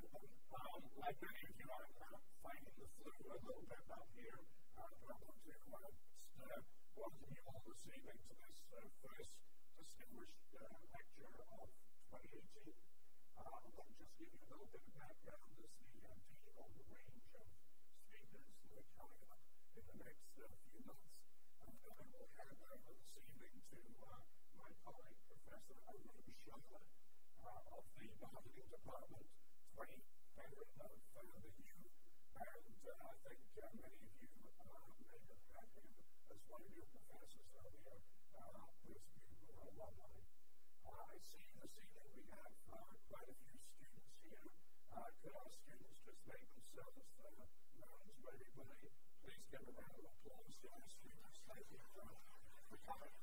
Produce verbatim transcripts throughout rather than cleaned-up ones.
Um, like many of you, I'm uh, fighting the flu a little bit up here, uh, but I want to uh, uh, welcome you all this evening to this uh, first distinguished uh, lecture of twenty eighteen. Uh, I want to just give you a little bit of background as the uh, dean on the range of speakers that are coming up in the next uh, few months. And then I will hand over this evening to uh, my colleague, Professor Arun Sharma, uh, of the Marketing Department, twenty veteran of uh, the U, and uh, I think uh, many of you uh, may have had him as one of your professors earlier, uh, those of you who are alumni. Uh, I see this evening we have uh, quite a few students here. Uh, could our students just make themselves uh, known to everybody? Please give a round of applause to our students. Thank you for, for coming.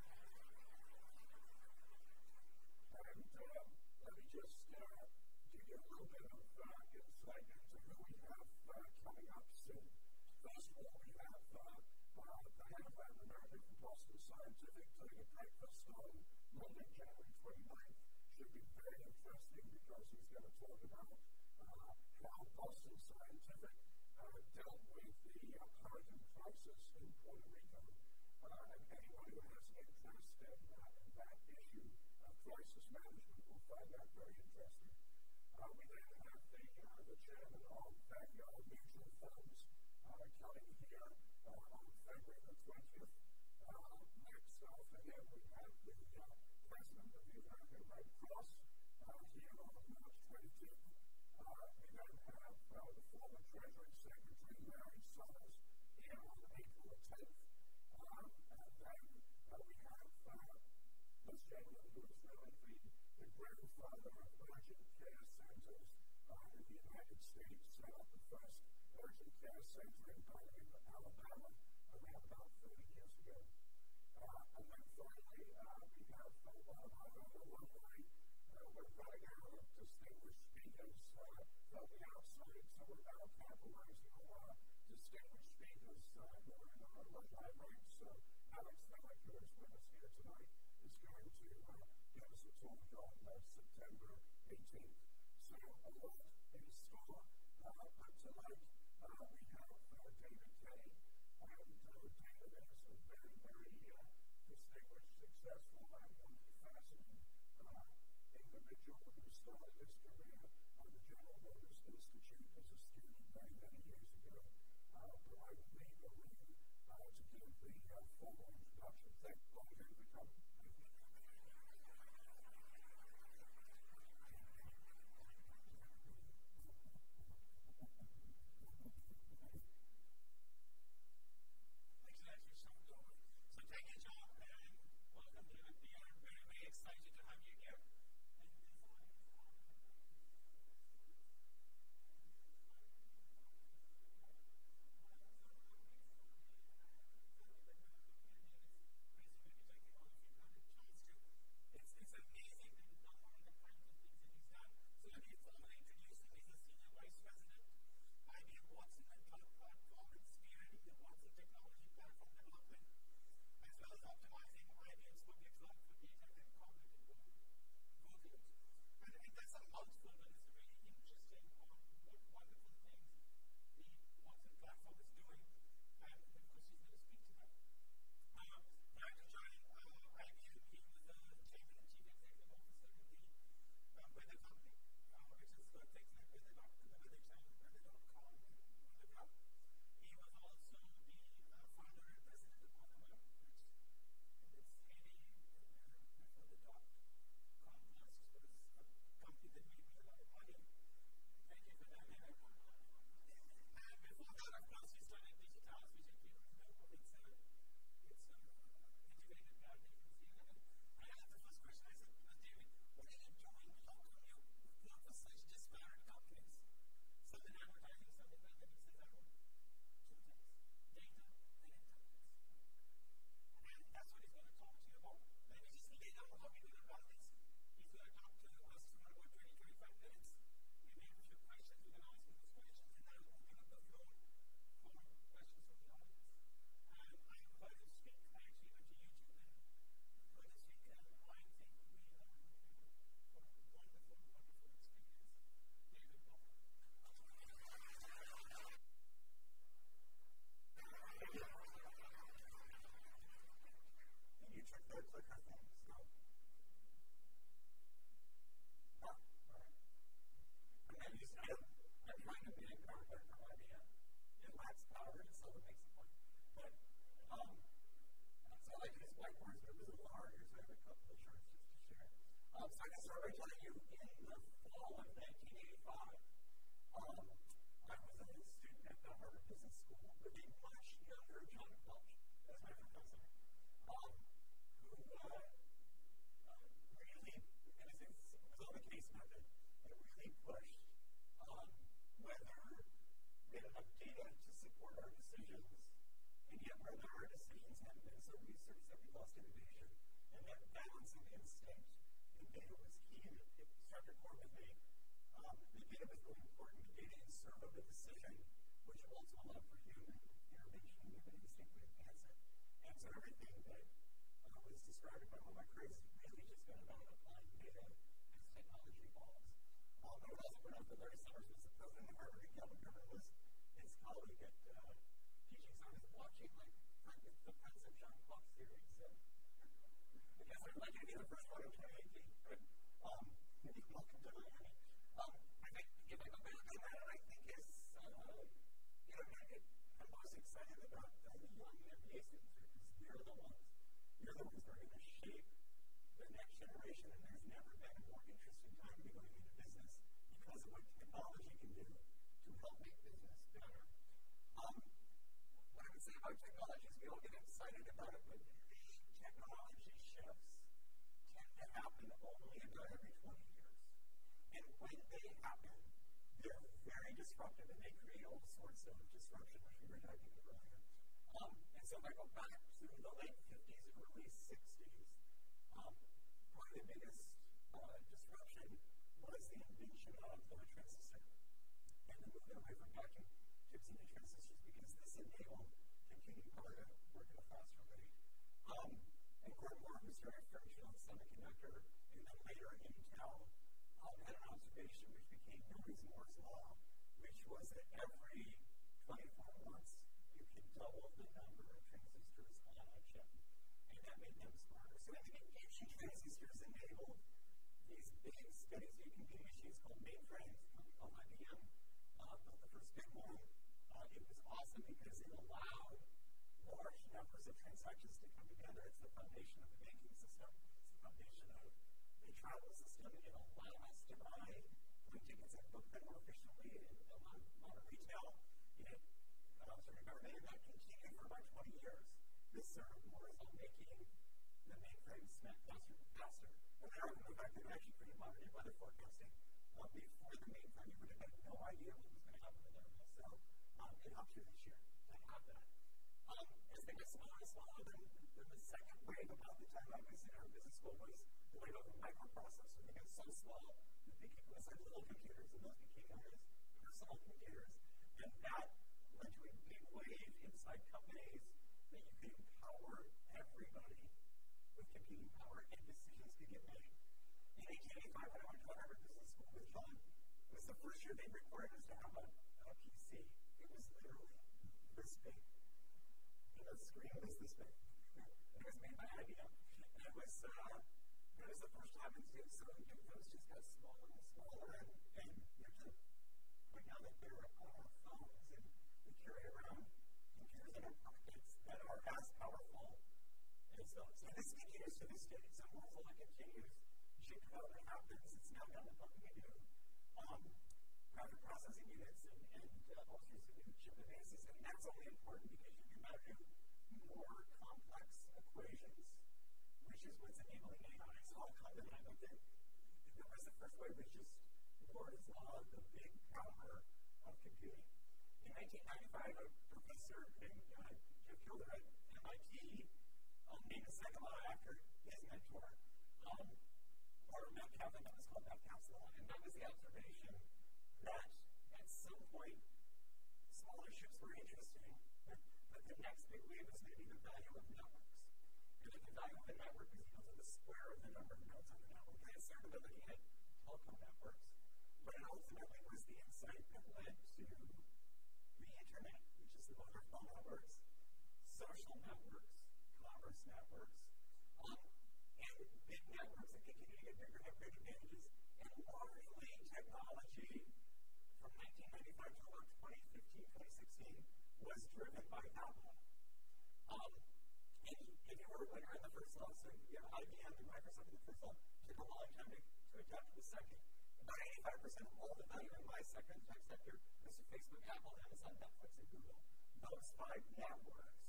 And uh, let me just uh, give you a little bit of uh, insight into who we have uh, coming up soon. First of all, we have uh, uh, the head of Latin America from Boston Scientific doing a breakfast on Monday, January twenty-ninth. Should be very interesting because he's going to talk about uh, how Boston Scientific uh, dealt with the uh, hurricane crisis in Puerto Rico. Uh, and anyone who has an interest in, uh, in that issue of crisis management will find that very interesting. Uh, we then have the, uh, the chairman of Vanguard Mutual Funds uh, coming here uh, on February the twentieth. Uh, next after him, we have the uh, president of the American Red Cross uh, here on March twenty-fifth. Uh, we then have uh, the former Treasury Secretary, Larry Summers, here on April the tenth. Um, and then uh, we have uh, this gentleman who is really the, the grandfather of urgent care centers uh, in the United States, set up the first urgent care center in Birmingham, Alabama, around about thirty years ago. Uh, and then finally, uh, we have uh, one of our own alumni. Uh, we're running out of distinguished speakers uh, from the outside, so we're now capitalizing on our distinguished speakers uh, who are in our alumni ranks. So Alex Melick, who is with us here tonight, is going to uh, give us a talk on uh, September eighteenth. So a lot in store. Uh, but tonight uh, we have uh, David Kenny, and uh, David is a very, very uh, distinguished, successful, and multifaceted uh, individual who started his career at the General Motors Institute as a student many, many years ago. Uh, but I will leave the room uh, to give the uh, formal introduction. Thank you all again for coming. Thank you. So thank you, John, and welcome to the Beyond the fall of nineteen eighty-five, um, I was a student at the Harvard Business School with a much younger John Welch as my professor, um, who uh, uh, really, in a sense, was on the case method and really pushed um, whether we had enough data to support our decisions, and yet whether our decisions hadn't been so researched that we lost innovation. And that balancing instinct in data was key, and it, it struck a chord with me. Um, the data was really important. The data in serve of a decision, which also allowed for human intervention and human instinct to enhance it. And so everything that uh, was described by one of my careers has really just been about applying data as technology evolves. Um, I would also point out that Larry Summers was the president of Harvard, and Calvin Gerber was his colleague at uh, teaching science and blockchain, like the Prince of John Clock's theory. So I guess I'd like to be the first one in twenty eighteen, but um, maybe welcome to Miami. Um, I think if I go back on that, I think is, uh, you know, I, I'm most excited about uh, the young M B A students here, because they're the ones, you're the ones who are going to shape the next generation, and there's never been a more interesting time to be going into business because of what technology can do to help make business better. Um, what I would say about technology is we all get excited about it, but the technology shifts tend to happen only about every twenty years. And when they happen, they're very disruptive, and they create all sorts of disruption, which we were talking about earlier. Um, and so if I go back to the late fifties, early sixties, um, probably the biggest uh, disruption was the invention of the transistor and the movement away from vacuum tubes into transistors, because this enabled computing power to work at a faster rate. Um, and Gordon Moore, who started Fairchild Semiconductor, and then later Intel, um, had an observation which became known as Moore's Law, which was that every twenty-four months you could double the number of transistors on a chip, and that made them smarter. So in the beginning, transistors enabled these big steady-state computing machines called mainframes. A company called I B M uh, built the first big one. Uh, it was awesome because it allowed large numbers of transactions to come together. It's the foundation of the banking system. It's the foundation of the travel system. It allowed us to buy plane tickets and book them more efficiently. It allowed modern retail. It allowed certain government, and that continued for about twenty years. This served Moore's Law, making the mainframe snap faster and faster. And then the fact that it actually created modern day weather forecasting. Uh, before the mainframe, you would have had no idea what was going to happen with thermal. So um, it helps you this year to have that. Um, as they get smaller and smaller, then, then the second wave about the time I was in our business school was the wave of the microprocessor. They got so small that they could go inside little computers, and those became known as personal computers. And that led to a big wave inside companies that you could empower everybody with computing power, and decisions could get made. In eighteen eighty-five, when I went to Harvard Business School with John, it was the first year they required us to have a, a P C. It was literally this big. And the screen was this big. And it was made by I B M. And it was, uh, it was the first time in so those just got smaller and smaller, and, and you have to point out that they're on our phones, and we carry around computers in our pockets that are as powerful as those. So this continues to this day. So Moore's Law continues. Shape development happens. It's now done with plugging into um, graphic processing units and, and uh, all sorts of new chip advances. And that's only important because you can now do more complex equations, which is what's enabling A I. So I'll come to that. But the, the, the first wave was just Moore's Law, the big power of computing. In nineteen ninety-five, a professor named uh, Jeff Kilder at M I T um, named the second law after his mentor, um, or Metcalf, and that was called Metcalf's Law. And that was the observation that at some point, smaller ships were interesting, but the next big wave is going to be the value of networks. And if the value of the network is equal to the square of the number of nodes on the network, and it started with looking at telecom networks, but it ultimately was the insight that led to the internet, which is the mobile networks, social networks, commerce networks, um, and big networks that continue to get bigger, have great advantages. And largely, technology from nineteen ninety-five to about twenty fifteen, twenty sixteen was driven by Apple. Um, and if you were a winner in the first law, so you have I B M and Microsoft in the first law, it took a long time to, to adapt to the second. about eighty-five percent of all the value in my sector, in the tech sector, is from Facebook, Apple, Amazon, Netflix, and Google. Those five networks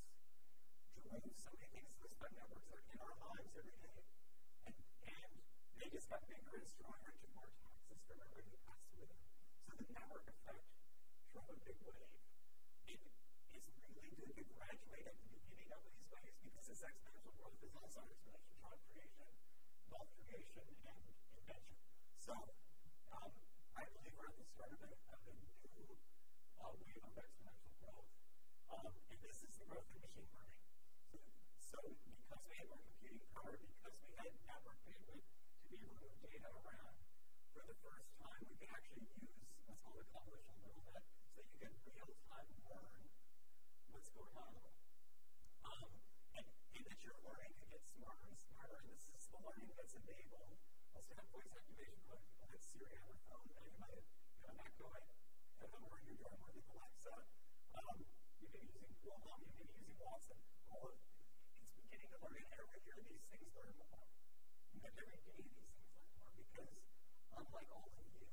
drove so many things. Those five networks are in our lives every day. And, and they just got bigger and stronger and took more taxes from everybody who passed through them. So the network effect drove a big wave. It is really good to graduate at the beginning of these waves because this exponential growth is also exponential job creation, wealth creation, and invention. So um, I believe we're at the start of a, of a new uh, wave of exponential growth. Um, and this is the growth of machine learning. So, so because we had more computing power, because we had network bandwidth to be able to move data around, for the first time we can actually use what's called a convolutional neural net so that you can real-time learn what's going on in the world. Um, and, and that your learning can get smarter and smarter, and this is the learning that's enabled. Also have voice activation code. People had Siri on their phone, now you might have you know, not going at home or in your dorm or with Alexa. Um, you may be using Google Home, you may be using Watson. All of it's beginning to learn, and every year these things learn more. And every day these things learn more because, unlike all of you,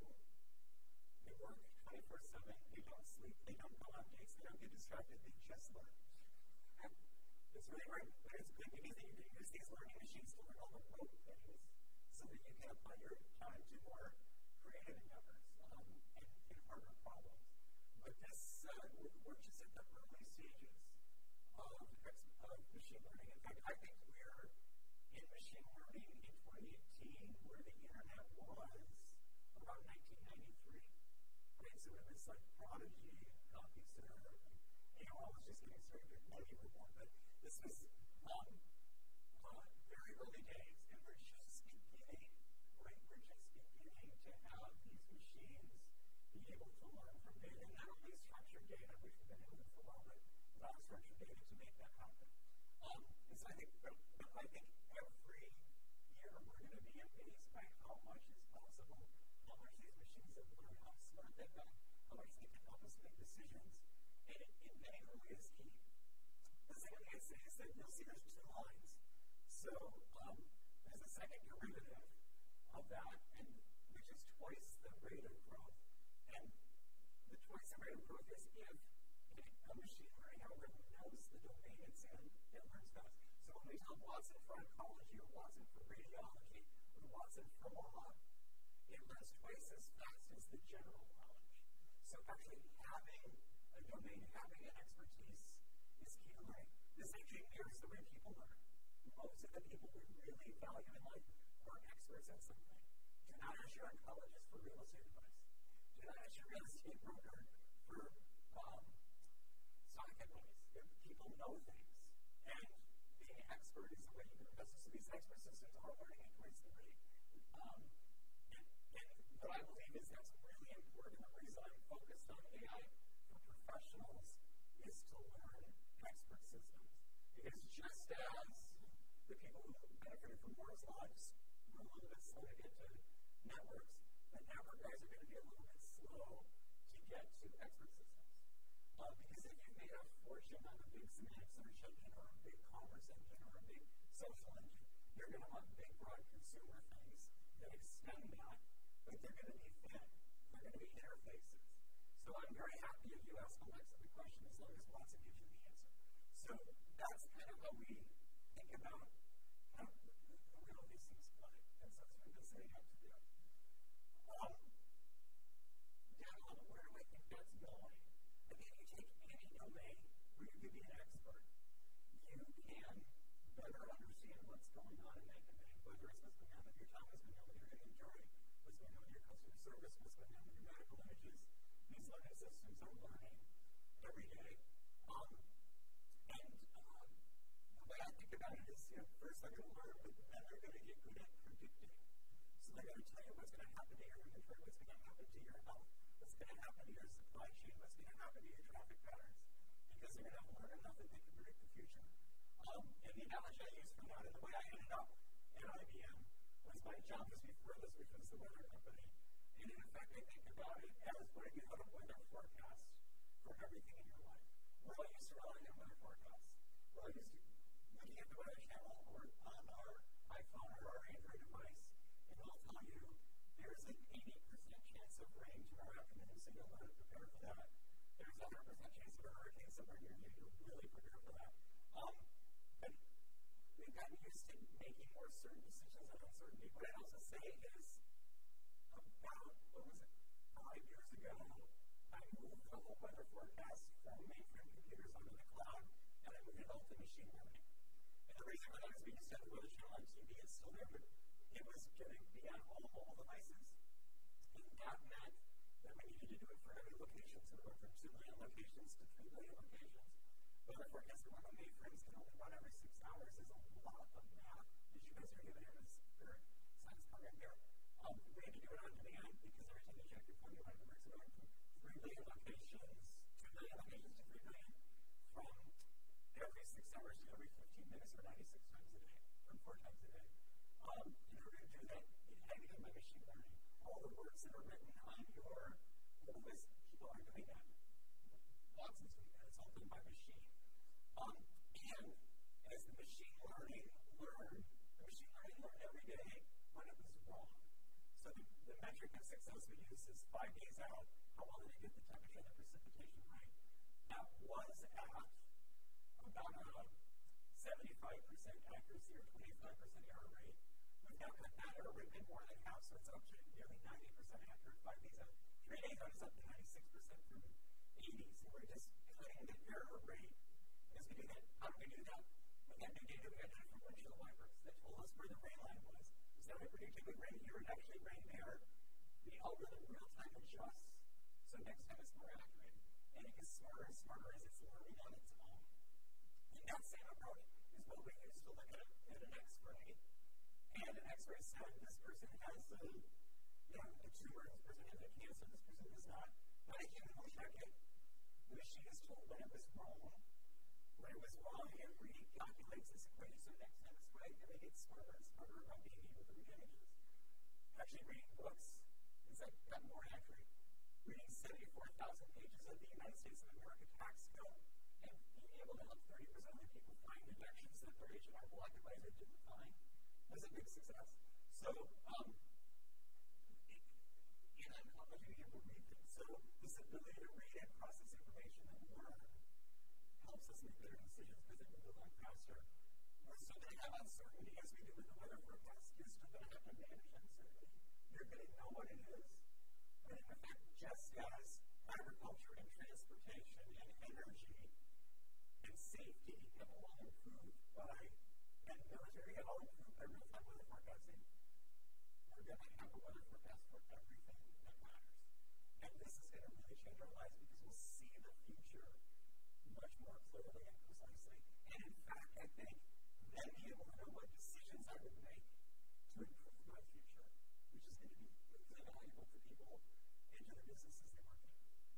they work twenty-four seven, they don't sleep, they don't go on dates, they don't get distracted, they just learn. And it's really great, but it's good because you can use these learning machines to learn all the rote things so that you can apply your time to more creative endeavors um, and, and harder problems. But this, uh, we're, we're just at the early stages of, of machine learning. In fact, I think we're in machine learning in twenty eighteen where the internet was around nineteen ninety-three. Right, so it was like Prodigy and CompuServe, and you know, I was just getting started when you were born, but this was um, uh, very early days, and we're just beginning, right, we're just beginning to have these machines be able to learn from data, and not only structured data, which we've been able to for a while, but non-structured data to make that happen. Um, and so I think, but, but I think every year we're going to be amazed by how much is possible, how much these machines have learned, how smart they've been, how much they can help us make decisions, and inventing really is key. The second thing I'd say is that you'll see there's two lines. So um, there's a second derivative of that, and which is twice the rate of growth. And the twice the rate of growth is if a machine learning algorithm knows the domain it's in, it learns fast. So when we tell Watson for oncology, or Watson for radiology, or Watson for law, it learns twice as fast as the general knowledge. So actually having a domain, having an expertise is key to learning. This actually mirrors the way people learn. Most of the people we really value in life are experts at something. Do not ask your oncologist for real estate advice. Do not ask your real estate broker for um, stock equities. People know things. And being an expert is the way you do it. So these expert systems are learning at twice the rate. Um, and, and what I believe is that's really important. The reason I'm focused on A I for professionals is to learn expert systems. Because just as the people who benefited from Moore's Law just were a little bit slow to get to networks, the network guys are going to be a little bit slow to get to expert systems. Uh, because if you've made a fortune on a big semantic search engine or a big commerce engine or a big social engine, you're going to want big, broad consumer things that extend that, but they're going to be thin. They're going to be interfaces. So I'm very happy if you ask Alexa the question as long as Watson gives you the answer. So that's kind of how we think about how, how all these things play. And so that's what we've been setting out to do. Um, down on where do I think that's going? I think if you take any domain where you could be an expert, you can better understand what's going on in that domain, whether it's what's going on with your time, what's going on with your inventory, what's going on with your customer service, what's going on with your medical images. These learning systems are learning every day. Um, and uh, the way I think about it is, you know, first they're going to learn, but then they're going to get good at predicting. So they're going to tell you what's going to happen to your inventory, what's going to happen to your health, what's going to happen to your supply chain, what's going to happen to your traffic patterns, because they're going to learn enough that they can predict the future. Um, and the analogy I use for that, and the way I ended up at I B M, was my job was before this, which was the weather company. And in effect, I think about it as putting out a weather forecast for everything in your life. We're all used to relying on weather forecasts. We're all used to looking at the weather channel or on our iPhone or our Android device, and it'll tell you there's an eighty percent I'm used to making more certain decisions on uncertainty. What I'd also say is about, what was it, five years ago, I moved the whole weather forecast from mainframe computers onto the cloud, and I moved it all to machine learning. And the reason for that is we used to have the weather channel on T V. It's still there, but it was going to be on all mobile devices. And that meant that we needed to do it for every location. So we went from two million locations to three million locations. Weather forecast that run on mainframes can only run every six hours. There's a lot of math that you guys are given in this spirit science program here. Um, we had to do it on demand because every time you check your phone, you want to work. So going from three million locations, two million locations to three million, from every six hours to every fifteen minutes or ninety-six times a day, or four times a day. Um, in order to do that, it had to be done by machine learning. All the words that are written on your whole list, people aren't doing that. Watson's doing that. It's all done by machine. Um, and as the machine learning learned, the machine learning learned every day when it was wrong. So the, the metric of success we use is five days out, how well did it get the temperature and the precipitation right? That was at about a seventy-five percent accuracy or twenty-five percent error rate. We've now cut that error rate by more than half, so it's up to nearly ninety percent accurate five days out. Three days out is up to ninety-six percent from eighty, so we're just cutting the error rate as we do that. How do we do that? With that new data we got done from windshield wipers that told us where the rain line was. So we predicted it would rain here and actually rain there. We algorithm real time adjusts, so next time it's more accurate. And it gets smarter and smarter as it's learning on its own. And that same approach is what we use to look at, at an X-ray. And an X-ray said this person has a, you know, a tumor, this person has a cancer, this person does not. Not a human will check it. The machine is told when it was wrong. When it was wrong, it recalculates this equation. So next time it's right, and they get smarter and smarter about being able to read images. Actually, reading books is like got more accurate. Reading seventy-four thousand pages of the United States of America tax code and being able to help thirty percent of the people find deductions that their H and R Block advisor didn't find was a big success. So, um, and then how much you able to read things. So, this ability to read and process information and learn helps us make better decisions because it moves along faster. We're still going to have uncertainty as we do with the weather forecast. You're still going to have to manage uncertainty. You're going to know what it is. But in fact, just as agriculture and transportation and energy and safety have all improved by, and military have all improved by real-time weather forecasting, we're going to have a weather forecast for everything that matters. And this is going to really change our lives because we'll see the future much more clearly and precisely. And in fact, I think then be able to know what decisions I would make to improve my future, which is going to be hugely valuable to people and to the businesses they work in.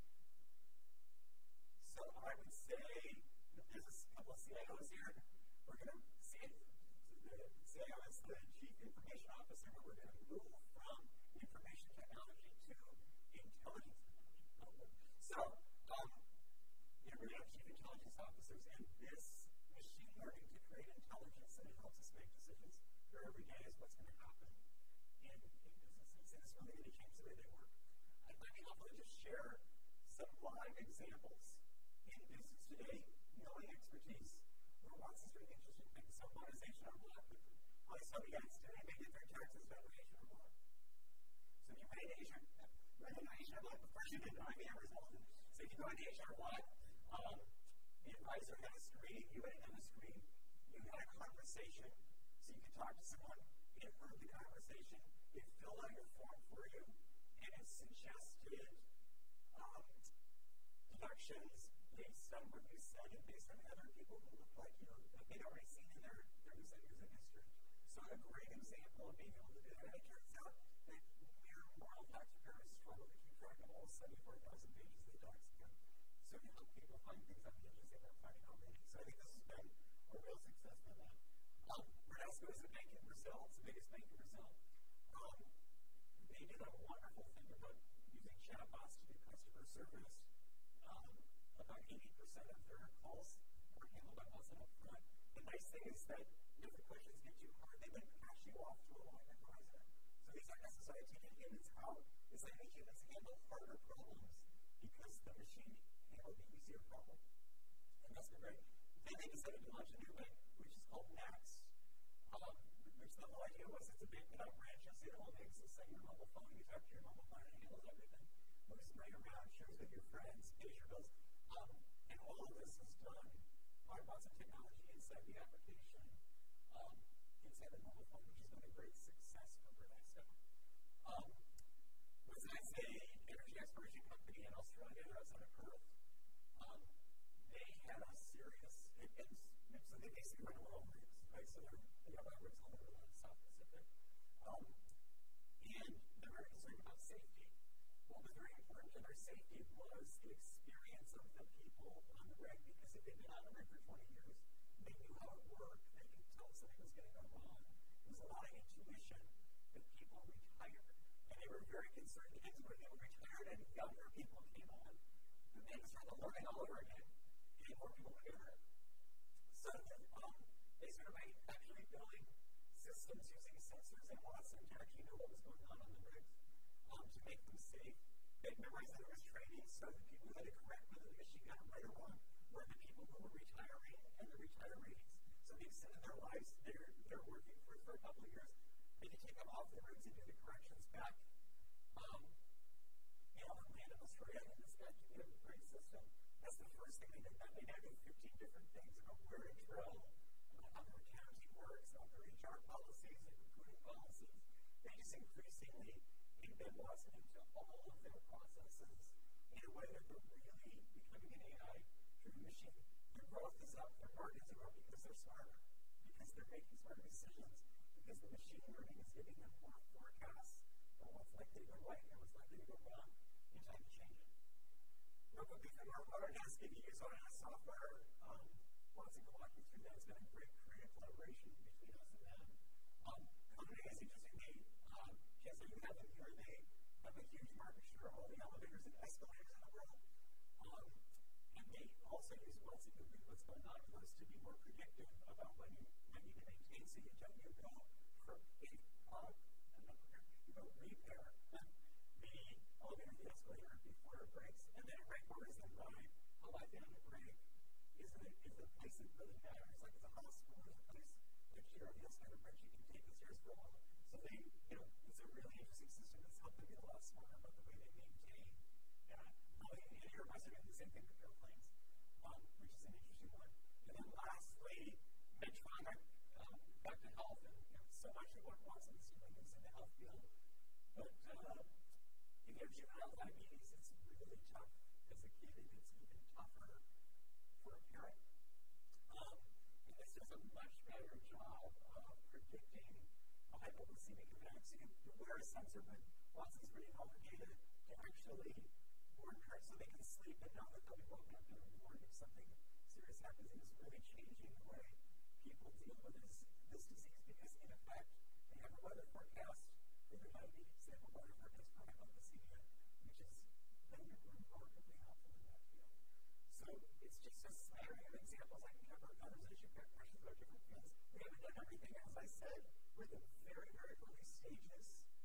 So I would say that there's a couple of C I Os here. We're going to see it. The C I O is the Chief Information Officer, but we're going to move from information technology to intelligence technology. So, um, you know, we're going to have Chief Intelligence Officers, and this machine learning to create intelligence, and it helps us make decisions for every day is what's going to happen in, in businesses. And it's really going to change the way they work. I might be helpful to just share some live examples in business today, knowing expertise, where Watson's doing interesting things. So monetization on block. All these study guys today, they get their taxes valuation on block. So if you pay the H R, right in the H R block, of course you didn't know I B M results. So if you go into H R block, um, the advisor had a screen, you had another screen, you had a conversation, so you could talk to someone, it heard the conversation, it filled out your form for you, and it suggested um, deductions based on what you said and based on other people who look like you that they'd already seen in their, their recent years of history. So a great example of being able to do that. And it turns out that mere moral tax preparers struggle to keep track of all seventy-four thousand pages of the docs again. So you help people find things on the edges they weren't finding already. So I think this has been a real success for them. Um, Bradesco is the bank in Brazil. It's the biggest bank in Brazil. Um, they did a wonderful thing about using chatbots to do customer service. Um, about eighty percent of their calls were handled by bots up front. The nice thing is that if the questions get too hard, they then pass you off to a live advisor. So these aren't necessarily teaching humans how. It's like the humans handle harder problems because the machine handled the easier problem. And that's been great. Then they decided to launch a new bank, which is called Next. Um, which the whole idea was it's a bit without branches. It all makes the same your mobile phone. You talk to your mobile phone and it handles everything. Moves money around, shares with your friends, pays your bills. Um, and all of this is done by lots of technology inside the application, um, inside the mobile phone, which has been a great success for Bradesco. Um, was as a energy exploration company in Australia outside of Perth. Um, they had a serious, and, and so they basically run oil rigs, right? So they're, they have rigs all over the South Pacific. Um, and they're very concerned about safety. What was very important to their safety was the experience of the people on the rig, because if they'd been on the rig for twenty years, they knew how it worked, they could tell something was going to go wrong. There was a lot of intuition that people retired. And they were very concerned because when they were retired and younger people came on, then they just had to learn it all over again, and more people would get hurt. So um, they started by actually building systems using sensors and Watson to actually know what was going on on the rigs, um, to make them safe. They memorized that there was training, so the people who had to correct whether the machine got it right or wrong were the people who were retiring and the retirees. So they extended their lives. They're, they're working for, for a couple of years. They could take them off the rigs and do the corrections back. Um, you know, on land in Australia, and this got to be a great system. That's the first thing they did. They now do fifteen different things about where to drill, about how their accounting works, about their H R policies and recruiting policies. They just increasingly embed Watson into all of their processes in a way that they're really becoming an A I-driven machine. Their growth is up, their margins are up because they're smarter, because they're making smarter decisions, because the machine learning is giving them more forecasts on what's likely to go right and what's likely to go wrong in time to change it. Real quickly, from our Autodesk, if you use Autodesk software, um, Watson can walk you through that. It's been a great creative collaboration between us and them. Um, Company is interestingly, um, just like you have in here, they have a huge market share of all the elevators and escalators in the world. Um, and they also use Watson to read what's going on with those to be more predictive about when you might need to maintain. So you don't you go for a uh, you go repair the elevator, the escalator before it breaks, and then it breaks orders them by how life down the break is a, is a place that really matters. Like it's a hospital, it's a place like here on the escalator bridge, you can take the stairs for a while. So they, you know, it's a really interesting system that's helped them get a lot smarter about the way they maintain that. Well, and here must have been the same thing with airplanes, um, which is an interesting one. And then lastly, Medtronic, um, back to health, and you know, so much of what Watson's doing is in the health field. But uh, if you have juvenile diabetes, it's really tough as a kid, and it's even tougher for a parent. Um, and this does a much better job of predicting a hypoglycemic event. So you wear a sensor, but Watson's reading all the data to actually warn parents so they can sleep and know that they'll be woken up in the morning if something serious happens. And it's really changing the way people deal with this, this disease, because in effect, they have a weather forecast for their diabetes. They have a weather forecast for hypoglycemia, which is then remarkably helpful in that field. So it's just a smattering of examples. I can cover conversation, you've got questions about different fields. We haven't done everything, as I said. We're at the very, very early stages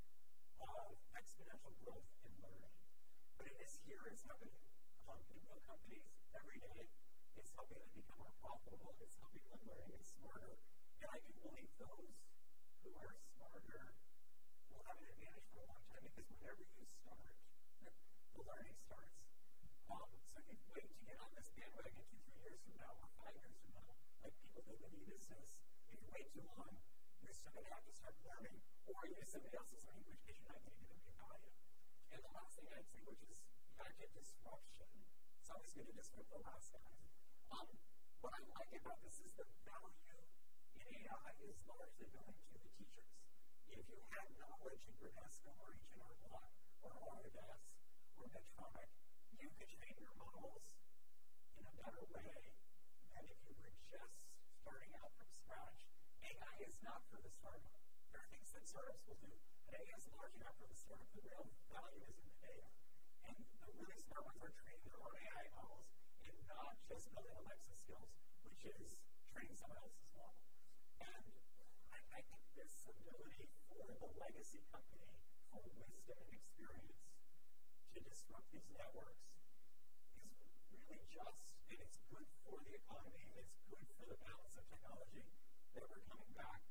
of exponential growth in learning. But it is here, it's happening um, in real companies every day. It's helping them become more profitable. It's helping them learn and get smarter. And I do believe those who are smarter will have an advantage for a long time, because whenever you start, the learning starts. Um, so if you wait to get on this bandwagon two, three years from now, or five years from now, like people did with e-business, if you wait too long, you're still going to have to start learning, or use somebody else's learning, which case you're not going to get any value. And the last thing I'd say, which is back to disruption, it's always going to disrupt the last guys. Um, what I like about this is the value in A I is largely going to the teachers. If you had knowledge in Bradesco or H and R Block or Autodesk or Medtronic, you could train your models in a better way than if you were just starting out from scratch. A I is not for the startup. There are things that startups will do, but A I is largely not for the startup. The real value is in the data. And the really smart ones are training their own A I models and not just building Alexa skills, which is training someone else's model. And I, I think this ability for the legacy company, for wisdom and experience, to disrupt these networks is really just, and it's good for the economy, and it's good for the balance of technology that we're coming back.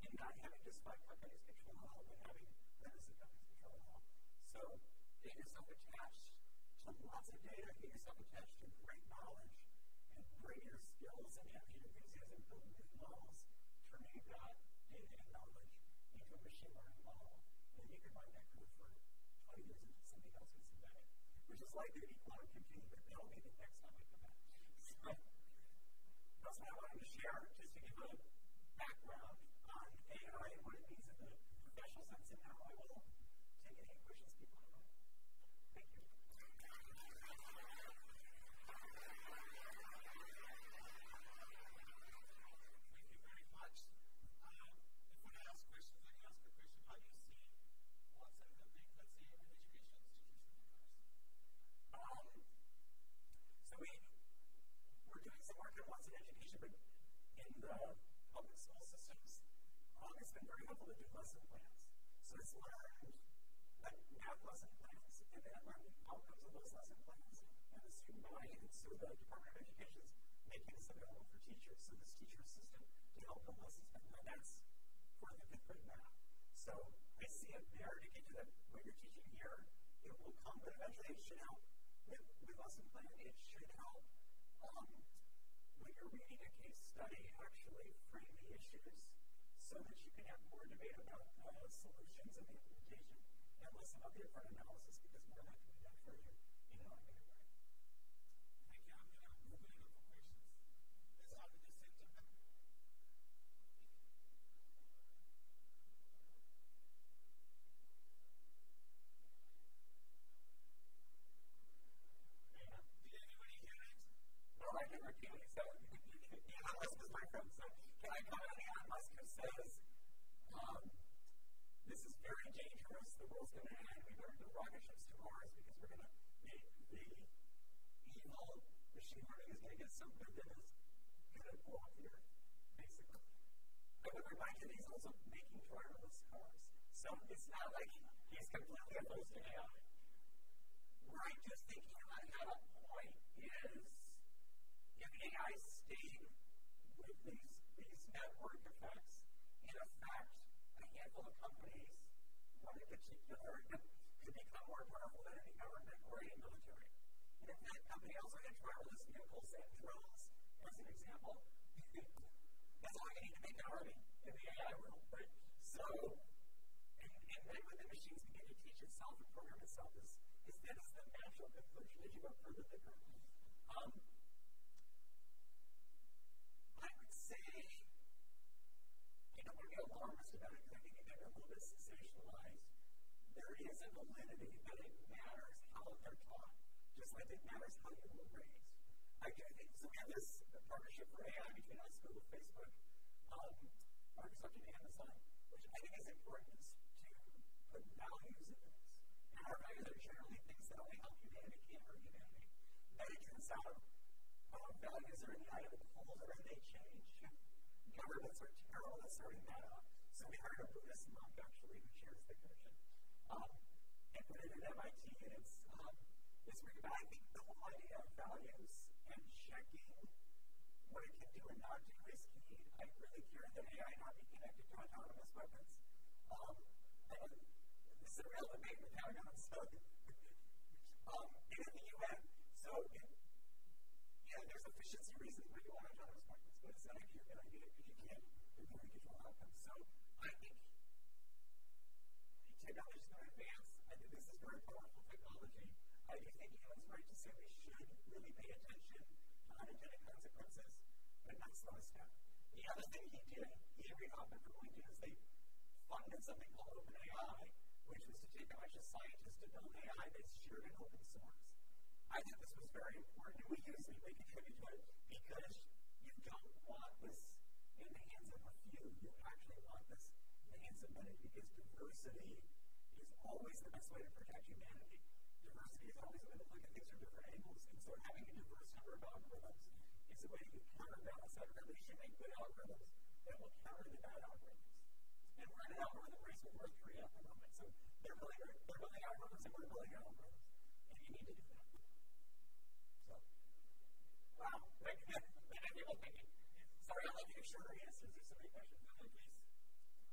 and not having just five companies control it all, but having hundreds of companies control it all. So get yourself attached to lots of data, get yourself attached to great knowledge, and bring your skills and energy and enthusiasm, build new models, turning that data and knowledge into a machine learning model. And you can run that code for twenty years until something else gets invented, which is likely to be quantum computing, but that'll be the next time I come back. So that's what I wanted to share, just to give a background on A I and what it means in the professional sense, and now I will take any questions people have. Thank you. Thank you very much. Um, before I ask questions, let me ask a question. How do you see Watson helping, let's say, an education institution like ours? Um, so we, we're doing some work in Watson Education, but in the public school systems, um, it's been very helpful to do lesson plans. So it's learned like math lesson plans, and then learn the outcomes of those lesson plans, and the student buy-in. So the Department of Education is making this available for teachers, so this teacher system to help build lessons plans. And that's for the fifth grade math. So I see it there to get to the, what you're teaching here. It will come, but eventually it should help with, with lesson plan. It should help um, when you're reading a case study, actually frame the issues so that you can have more debate about uh, solutions and the implementation, and less about the upfront analysis, because more of that can be done for you in an automated way. Thank you. I'm going to open it up for questions. Let's start with the center. Yeah. Did anybody hear it? Well, I never do. So, Elon Musk is my friend. So, can I comment on Elon Musk who says, um, this is very dangerous, the world's going to end, we better do rocket ships to Mars because we're going to, the, the evil machine learning is going to get so good that it's going to blow up the Earth, basically. I would remind you that he's also making driverless cars. So, it's not like he's completely opposed to A I. Where I just think Elon had a point is, if A I stayed with these, these network effects, in effect, a handful of companies, one in particular, could become more powerful than any government or any military. And if that company also had driverless vehicles and drones, as an example, that's all you need to make an army in the A I world, right? So, and, and then when the machines begin to teach itself and program itself, is, is that is the natural conclusion as you go further thicker. Um, I would say, I don't want to get alarmist about it because I think it got a little bit sensationalized. There is a validity that it matters how they're taught, just like it matters how you were raised. I do think, so we have this partnership for A I between us, Google, Facebook, um, Microsoft, and Amazon, which I think is important to put values in this. And our values are generally things that only help humanity, can't hurt humanity. But it turns out, Um, values are in the eye of the beholder, and they change. Governments are terrible at sorting that out. So we hired a Buddhist monk, actually, who chairs the commission, um, and put it at M I T, and it's, um, it's really, but I think the whole idea of values and checking what it can do and not do is key. I really care that A I not be connected to autonomous weapons. Um, and this is a real debate in the Pentagon, so, um, and in the U N, so it, yeah, there's efficiency reasons why you want autonomous weapons, but it's not actually a good idea because you can't really control outcomes. So I think technology is going to advance. I think this is very powerful technology. I do think Elon's right to say we should really pay attention to unintended consequences, but not slow us down. The other thing he did, he and Reid Hoffman for going to, is they funded something called OpenAI, which was to take a bunch of scientists to build A I that's shared in open source. I think this was very important, and we use it, they contribute to it, because you don't want this in the hands of a few. You actually want this in the hands of many, because diversity is always the best way to protect humanity. Diversity is always a way to look at things from different angles, and so having a diverse number of algorithms is a way to counterbalance that. Or at least you make good algorithms that will counter the bad algorithms. And we're in an algorithm race with North Korea at the moment, so they're building, they're building algorithms, and we're building algorithms, and you need to do that. Wow, thank you. Thank you. Sorry, I'll let you shorter answers. There's so many questions. Go ahead, please.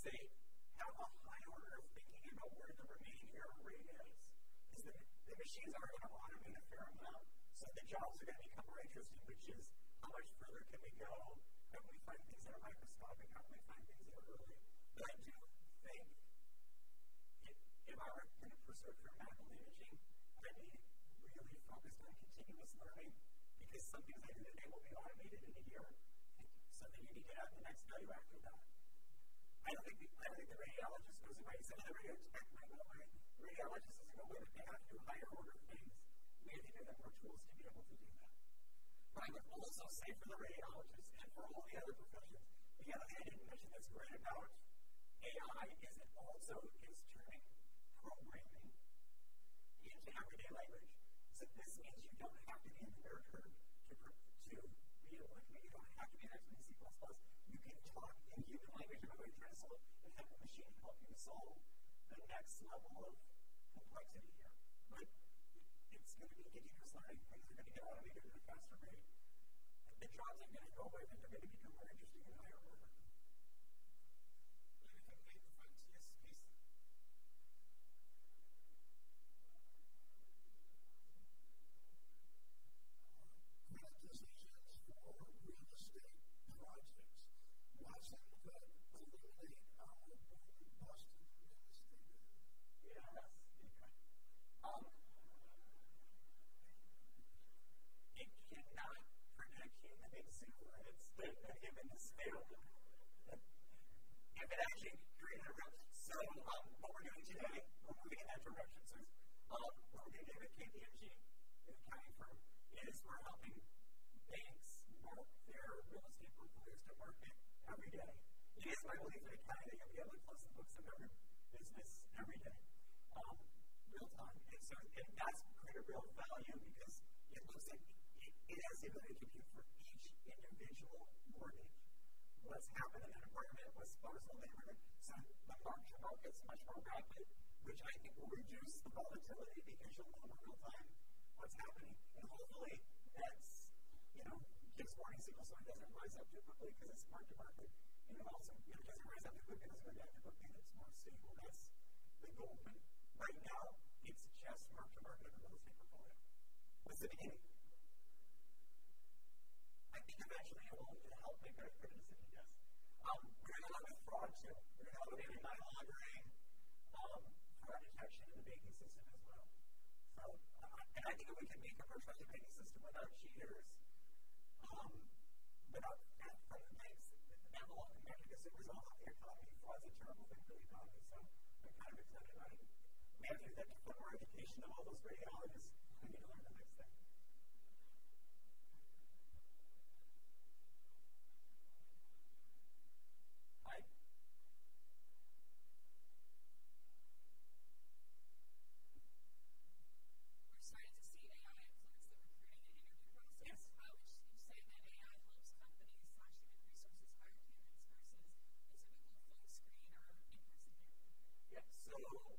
say, have a high order of thinking about where the remaining error rate is. Because the, the machines are going to automate a fair amount. So the jobs are going to become more interesting, which is how much further can we go? How can we find things that are microscopic? How can we find things that are early? But I do think it, if I were going to pursue a career in medical imaging, I'd be really focused on continuous learning because some things I do today will be automated in a year. So then you need to add the next value after that. I don't think the, I don't think the radiologist goes away. Some of the radiologists might go away. The radiologist doesn't go away, but they have to do higher order things. We have to give them more tools to be able to do that. But I would also say for the radiologist and for all the other professions, the other thing I didn't mention that's great about A I is it also is turning programming into everyday language. So this means you don't have to be in the nerd herd to, to be able to, you don't have to be an expert in C plus plus. You can talk in human language about what you're trying to solve and have the machine help you solve the next level of complexity here. But it's going to be continuous learning. Things are going to get automated at a faster rate. The jobs aren't going to go away, but they're going to become more interesting and higher order. Anything in the front? Yes, please. Grant decisions for real estate projects. Wasn't that eliminate our boom and bust in real estate? Yeah, that's okay. Um, it cannot predict human exuberance that a human is failed. If it actually created a real, so um, what we're doing today, we're moving in that direction. So um, what we're doing with K P M G, the accounting firm, is we're helping banks mark their real estate portfolios to market every day. It is my belief in accounting that you'll be able to close the books of every business every day, um, real time. And so and that's created real value because it looks like it, it has the ability to compute for each individual mortgage. What's happened in an apartment, what's disposable neighborhood. So the market market's much more rapid, which I think will reduce the volatility because you'll know in real time what's happening. And hopefully that's, you know, gives warning signals so it doesn't rise up too quickly because it's mark to market. And it also, you know, it doesn't rise up too quickly, it doesn't go down too quickly, and it's more stable. That's the goal. But right now, it's just mark to market of the real estate portfolio. What's the beginning? I think eventually it will help make better credit decisions, yes. Um, we're doing a lot with fraud too. We're doing a lot with anti-money laundering, um, fraud detection in the banking system as well. So, uh, and I think if we can make a trusted banking system without cheaters, um, without that from the banks, that will ultimately consumers all help the economy. Fraud's a terrible thing for the economy, so I'm kind of excited about it. We have to do that to fund more education of all those radiologists. We need to learn the next thing. Hi. We're starting to see A I influence the recruiting and interview process. Yes. How would you say that A I helps companies slash human resources hire candidates versus a typical phone screen or in-person interview? Yeah, so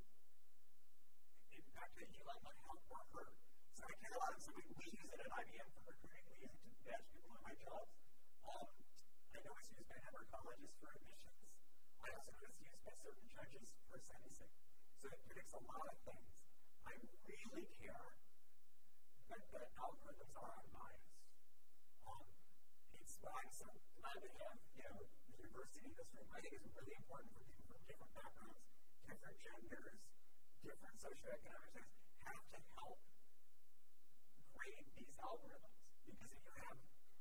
in fact, you let my help or hurt. So I care a lot. So we, we use it at I B M for recruiting. We use it to badge people on my jobs. Um, I know it's used by a number of colleges for admissions. I also know it's used by certain judges for sentencing. So it predicts a lot of things. I really care that the algorithms are unbiased. Um, it's why I'm so glad to have, you know, the diversity in this room. I think it's really important for people from different backgrounds, different genders, different socioeconomic things, have to help grade these algorithms. Because if you have,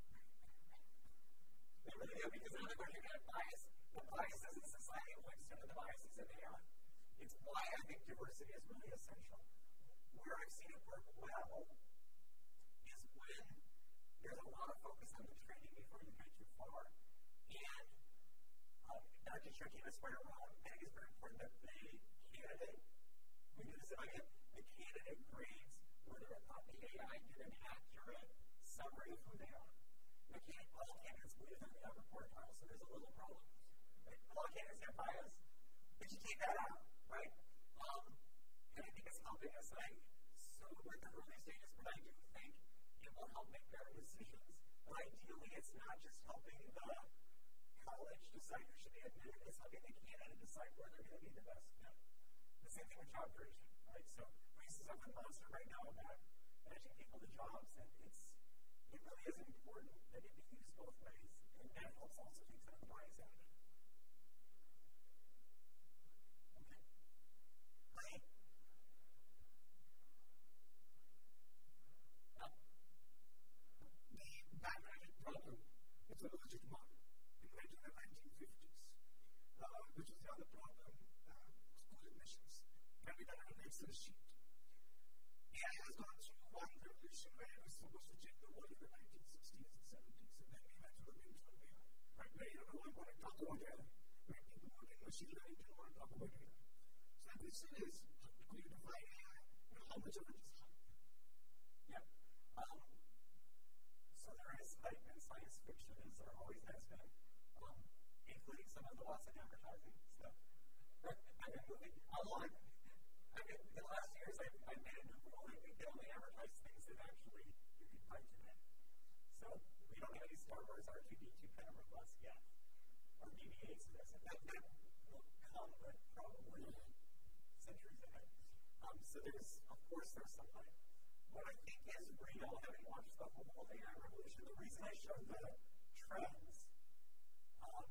they really do, because another question you have bias, the biases in society links to the biases in A I. It's why I think diversity is really essential. Where I've seen it work well is when there's a lot of focus on the training before you get too far. And um, not just checking this right around, I think it's very important that the candidate, we do this again, the candidate grades whether or not the A I did an accurate summary of who they are. The can, all candidates believe in the upper quartile, so there's a little problem. Right? All candidates have bias, but you take that out, right? Um, and I think it's helping us. I, so we're in the early stages, but I do think it will help make better decisions. But ideally, it's not just helping the college decide who should be admitted is helping the candidate decide where they're going to be the best fit. The same thing with job creation, right? So we used to suffer monster right now about matching people to jobs, and it's it really is important that it be used both ways, and that helps also take some of the bias out of it. Okay. Great. Now, the background problem is a logic model invented in the nineteen fifties, uh, which was the other problem, uh, school admissions. Can be done on an Excel sheet. A I has gone through one revolution where it was supposed to change the world in the nineteen sixties and seventies, and then we went to the mainstream A I, right? Where you don't want to talk about A I, where people who are in machine learning didn't want to talk about A I. So the question is, how do you define A I, and how much of it is hype? Yeah. Um, so there is hype in science fiction, as there always has been, um, including some of the Watson advertising stuff. I've been moving a lot. I mean, in the last years, I've, I've made a new rule that we can only advertise things that actually you can type today. So we don't have any Star Wars R two D two kind of robots yet, or B B eights. That, that will come, but probably centuries ahead. Um, so there's, of course, there's some hype. What I think is real, having watched the whole A I revolution, the reason I showed the trends, um,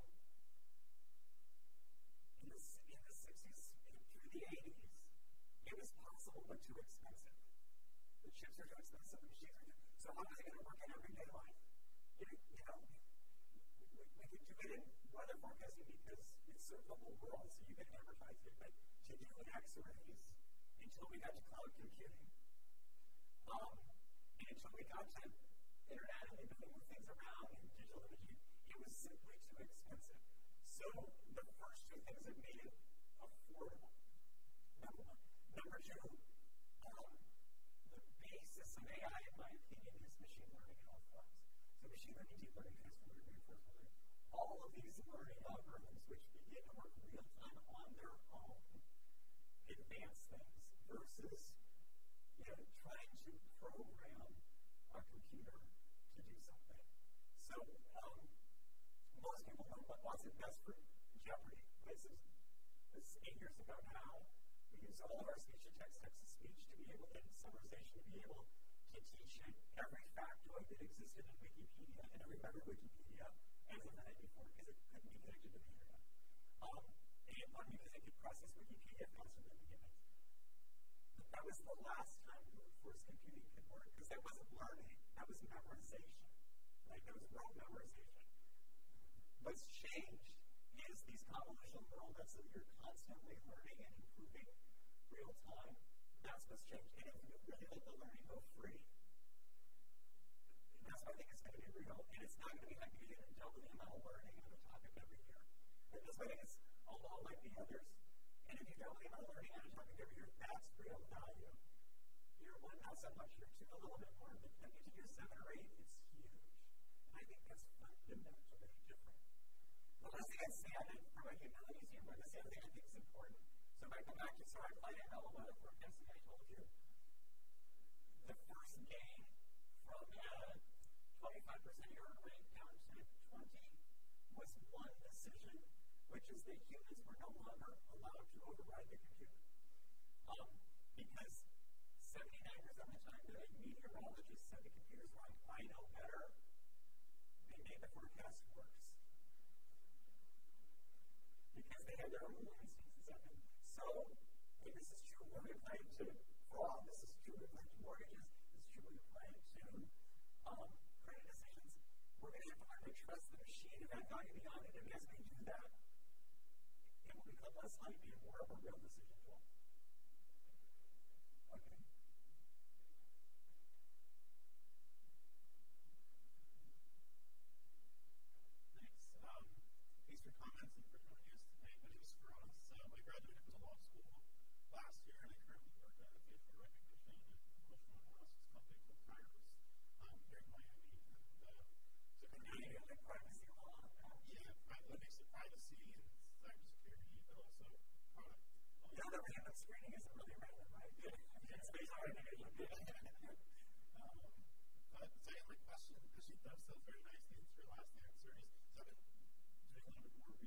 in the, in the sixties and through the eighties, it was possible but too expensive. The chips are too expensive, the machines are too expensive. So how is it going to work in everyday life? You, you know, we, we could do it in weather forecasting because it's served the whole world, so you can advertise it. But to do with X-rays, until we got to cloud computing, um, and until we got to internet and the ability to move things around and digital imaging, it was simply too expensive. So the first two things that made it affordable. Number one. Number two, um, the basis of A I, in my opinion, is machine learning and algorithms. So machine learning, deep learning, transformative, reinforcement learning, all of these learning algorithms which begin to work real time on their own, advance things versus, you know, trying to program a computer to do something. So um, most people know what Watson does for Jeopardy. This is, this is eight years ago now. We use all of our speech-to-text, text-to-speech to be able, and summarization to be able to teach it every factoid that existed in Wikipedia and every member of Wikipedia as of the night before because it couldn't be connected to the internet. Um, and one because it could process Wikipedia faster than the humans. But that was the last time brute force computing could work because that wasn't learning, that was memorization. Right? That was rote memorization. What's changed is these convolutional neural nets that you're constantly learning and improving real time. That's what's changed. And if you really let the learning go free, that's what I think is going to be real. And it's not going to be like you get a double the amount of learning on a topic every year. And this way it's a law like the others. And if you double the amount of learning on a topic every year, that's real value. Year one, not so much. Year two, a little bit more. But then into year seven or eight, it's huge. And I think that's fundamentally different. The last thing I'd say on it from a humanities viewpoint, the same thing I think is important. So if I come back to, so I applied to L O weather forecasting, I told you, the first gain from a twenty-five percent error rate down to twenty was one decision, which is that humans were no longer allowed to override the computer. Um, because seventy-nine percent of the time that a meteorologist said the computer's wrong, I know better, they made the forecast worse. Because they had their own instincts and stuff. So, and this is true when we apply it to fraud, this is true when we apply it to mortgages, this is true when we apply it to um, credit decisions. We're going to have to learn to trust the machine and add value beyond it. And as we do that, it will become less hypey and more of a real decision tool. Okay. Thanks. Um, thanks for comments and for joining us tonight. My name is Ferranis. Um, I graduated from the law school last year, and I currently work at facial recognition and emotional analysis company called Kairos um, here in Miami. And uh, so computing and like privacy law. Yeah, it makes the privacy and cybersecurity, but also product. You know, the random screening isn't really random, right? It's based on recognition. um, but second, my question actually dovetails very nicely into your last answer. Is, so I've been doing a little bit more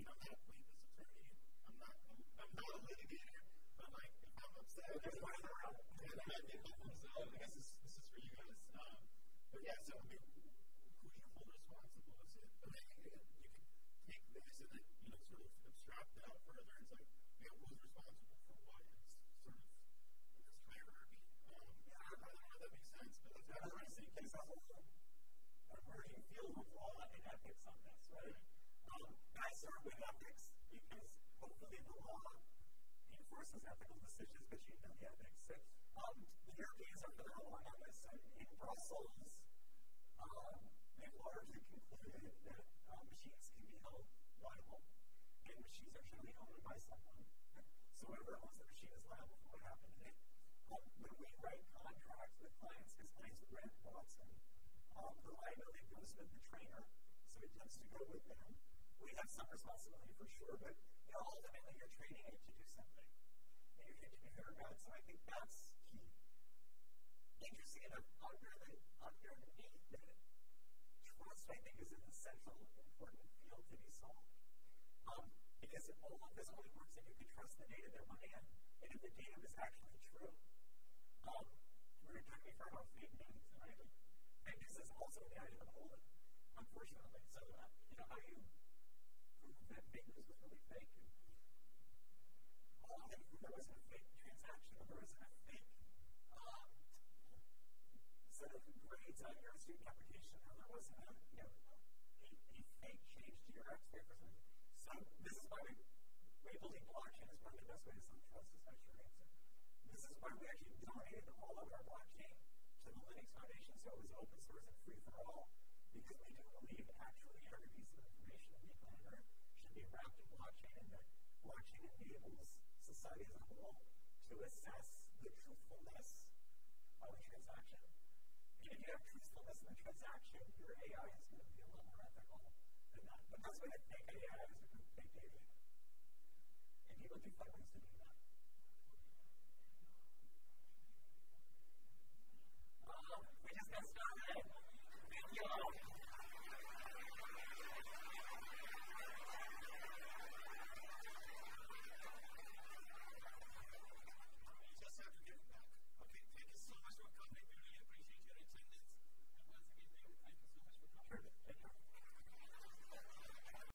I'm not a plaintiff's attorney, I'm not, I'm, I'm not a litigator, but like, if I'm upset, there's one around, and I might be helpful, so I guess this, this is for you guys. Um, but yeah, so I mean, who do you hold responsible? Is it, I mean, you can, you can take this and then, you know, sort of abstract it out further. It's like, you know, who's responsible for what is sort of in this hierarchy. Um, yeah, I don't know if that makes sense, but that's what I think. There's a whole emerging field of law and ethics on this, right? Um, and I start with ethics because hopefully the law enforces ethical decisions, but you know the ethics. So, um, the Europeans are further along on this, and in Brussels, um, they've largely concluded that uh, machines can be held liable, and machines are generally owned by someone. So whoever owns the machine is liable for what happened in it. Um, when we write contracts with clients, because clients rent Watson, um, the liability goes with the trainer, so it tends to go with them. We have some responsibility for sure, but you know, ultimately you're training it to do something, and you're going to do their bad. So I think that's key. Interesting enough, under the underneath it, trust I think is an essential, important field to be solved. Um, because all of this only works if you can trust the data they're running in, and if the data is actually true. Um, we were talking before about fake news, and I think fake news is also the eye of the beholder, unfortunately. So, uh, you know, how do you prove that fake news was really fake? And, oh, I think there wasn't a fake transaction, or there wasn't a fake um, set of grades on your student application, or there wasn't a, you know, a, a fake change to your X-ray or something. So this is why we, we believe blockchain is one of the best ways to trust this extra answer. This is why we actually donated all of our blockchain to the Linux Foundation, so it was open source and free for all, because we do believe actually every piece of information on the planet Earth should be wrapped in blockchain, and that blockchain enables society as a whole to assess the truthfulness of a transaction. And if you have truthfulness in the transaction, your A I is going to be a lot more ethical than that. But that's what I think A I is, a fake data.